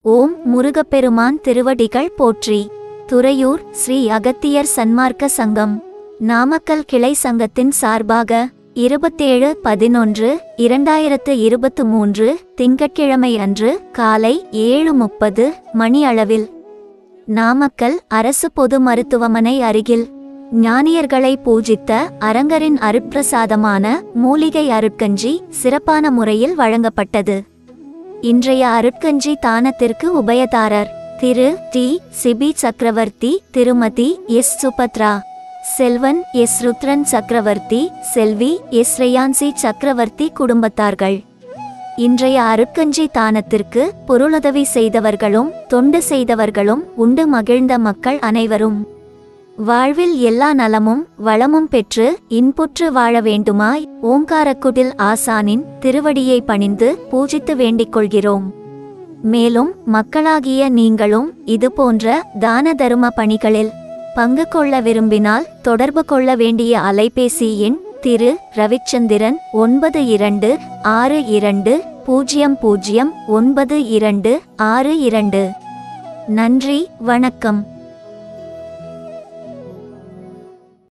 ஓம் முருகப்பெருமான் திருவடிகள் போற்றி. துறையூர் ஸ்ரீ அகத்தியர் சன்மார்க்க சங்கம் நாமக்கல் கிளை சங்கத்தின் சார்பாக 27/11/2023 திங்கட்கிழமை அன்று காலை 7:30 மணி அளவில் நாமக்கல் அரசு பொது மருத்துவமனை அருகில் ஞானியர்களை பூஜித்த அரங்கரின் அருட்பிரசாதமான மூலிகை அருட்கஞ்சி சிறப்பான முறையில் வழங்கப்பட்டது. இன்றைய அருட்கஞ்சி தானத்திற்கு உபயதாரர் திரு டி சிபி சக்கரவர்த்தி, திருமதி எஸ் சுபத்ரா, செல்வன் எஸ் ருத்ரன் சக்கரவர்த்தி, செல்வி எஸ் ரேயான்சி சக்கரவர்த்தி குடும்பத்தார்கள். இன்றைய அருட்கஞ்சி தானத்திற்கு பொருளுதவி செய்தவர்களும் தொண்டு செய்தவர்களும் உண்டு மகிழ்ந்த மக்கள் அனைவரும் வாழ்வில் எல்லா நலமும் வளமும் பெற்று இன்புற்று வாழ வேண்டுமாய் ஓங்காரக்குடில் ஆசானின் திருவடியை பணிந்து பூஜித்து வேண்டிக் கொள்கிறோம். மேலும் மக்களாகிய நீங்களும் இதுபோன்ற தான தரும பணிகளில் பங்கு கொள்ள விரும்பினால் தொடர்பு கொள்ள வேண்டிய அலைபேசி எண் திரு ரவிச்சந்திரன் 9262009262. நன்றி, வணக்கம்.